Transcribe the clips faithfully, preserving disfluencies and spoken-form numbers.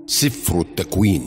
سفر التكوين.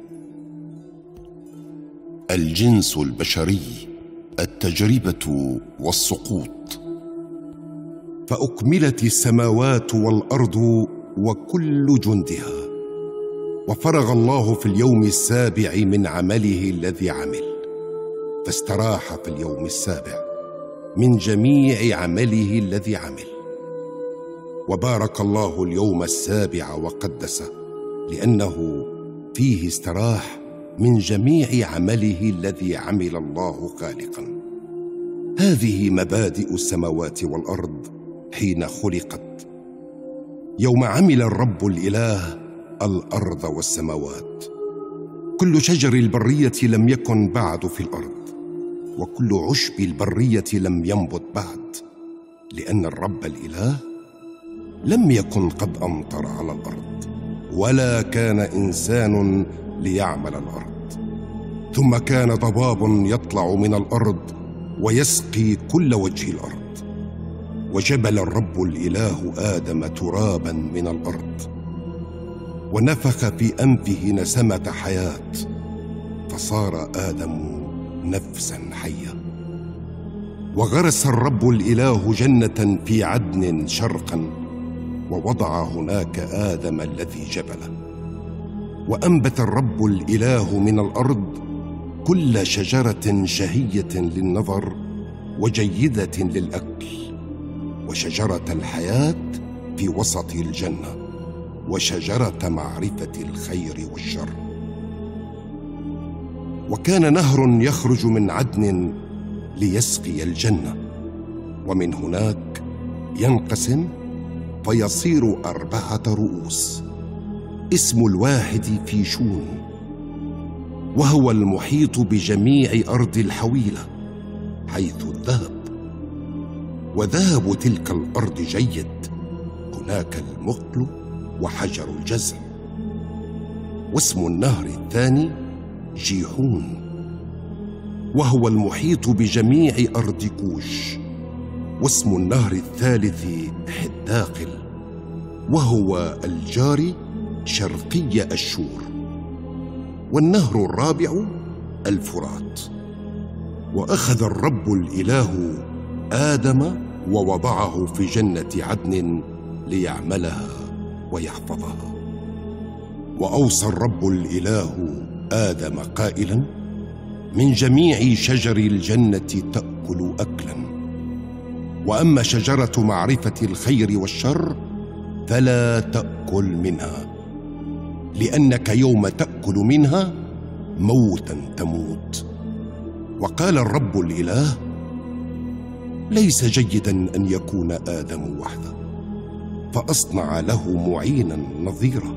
الجنس البشري، التجربة والسقوط. فأكملت السماوات والأرض وكل جندها، وفرغ الله في اليوم السابع من عمله الذي عمل، فاستراح في اليوم السابع من جميع عمله الذي عمل. وبارك الله اليوم السابع وقدسه، لأنه فيه استراح من جميع عمله الذي عمل الله خالقا. هذه مبادئ السماوات والأرض حين خلقت، يوم عمل الرب الإله الأرض والسماوات. كل شجر البرية لم يكن بعد في الأرض، وكل عشب البرية لم ينبت بعد، لأن الرب الإله لم يكن قد أمطر على الأرض، ولا كان إنسان ليعمل الأرض. ثم كان ضباب يطلع من الأرض ويسقي كل وجه الأرض. وجبل الرب الإله آدم ترابا من الأرض، ونفخ في أنفه نسمة حياة، فصار آدم نفسا حية. وغرس الرب الإله جنة في عدن شرقا، ووضع هناك آدم الذي جبله. وأنبت الرب الإله من الأرض كل شجرة شهية للنظر وجيدة للأكل، وشجرة الحياة في وسط الجنة، وشجرة معرفة الخير والشر. وكان نهر يخرج من عدن ليسقي الجنة، ومن هناك ينقسم فيصير أربعة رؤوس. اسم الواحد فيشون، وهو المحيط بجميع أرض الحويلة حيث الذهب. وذهب تلك الأرض جيد، هناك المقل وحجر الجزع. واسم النهر الثاني جيحون، وهو المحيط بجميع أرض كوش. واسم النهر الثالث حداقل، وهو الجاري شرقي أشور. والنهر الرابع الفرات. وأخذ الرب الإله آدم ووضعه في جنة عدن ليعملها ويحفظها. وأوصى الرب الإله آدم قائلا: من جميع شجر الجنة تأكل أكلا، وأما شجرة معرفة الخير والشر فلا تأكل منها، لأنك يوم تأكل منها موتا تموت. وقال الرب الإله: ليس جيدا أن يكون آدم وحده، فأصنع له معينا نظيرا.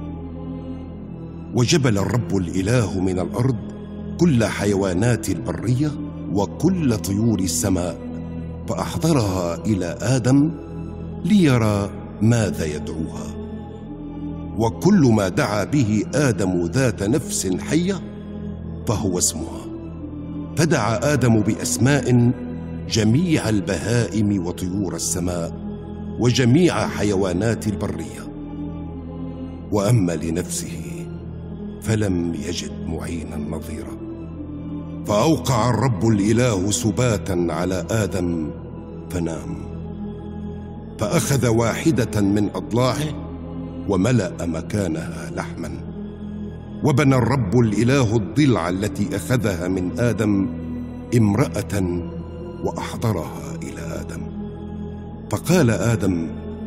وجبل الرب الإله من الأرض كل حيوانات البرية وكل طيور السماء، فأحضرها إلى آدم ليرى ماذا يدعوها. وكل ما دعا به آدم ذات نفس حية فهو اسمها. فدعا آدم بأسماء جميع البهائم وطيور السماء وجميع حيوانات البرية. وأما لنفسه فلم يجد معينا نظيرا. فأوقع الرب الإله سباتا على آدم فنام. فأخذ واحدة من أضلاعه وملأ مكانها لحما. وبنى الرب الإله الضلع التي أخذها من آدم امرأة وأحضرها إلى آدم. فقال آدم: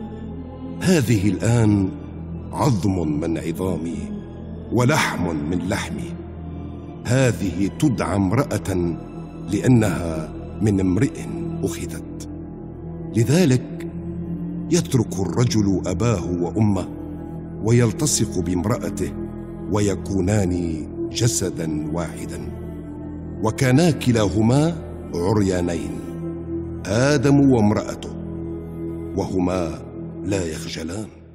هذه الآن عظم من عظامي ولحم من لحمي، هذه تدعى امرأة لأنها من امرئ أخذت. لذلك يترك الرجل أباه وأمه ويلتصق بامرأته، ويكونان جسدا واحدا. وكانا كلاهما عريانين، آدم وامرأته، وهما لا يخجلان.